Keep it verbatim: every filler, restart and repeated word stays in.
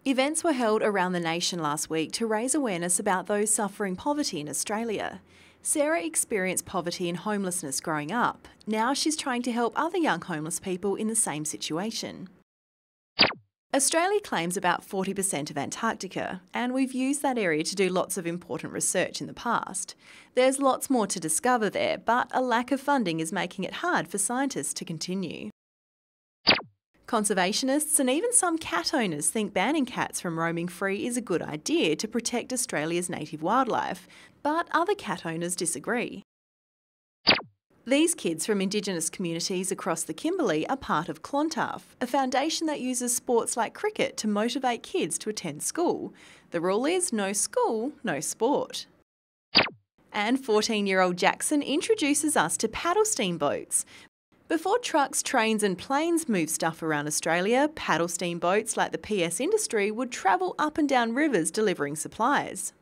Events were held around the nation last week to raise awareness about those suffering poverty in Australia. Sarah experienced poverty and homelessness growing up. Now she's trying to help other young homeless people in the same situation. Australia claims about forty percent of Antarctica, and we've used that area to do lots of important research in the past. There's lots more to discover there, but a lack of funding is making it hard for scientists to continue. Conservationists and even some cat owners think banning cats from roaming free is a good idea to protect Australia's native wildlife, but other cat owners disagree. These kids from Indigenous communities across the Kimberley are part of Clontarf, a foundation that uses sports like cricket to motivate kids to attend school. The rule is no school, no sport. And fourteen-year-old Jackson introduces us to paddle steamboats. Before trucks, trains and planes moved stuff around Australia, paddle steamboats like the P S Industry would travel up and down rivers delivering supplies.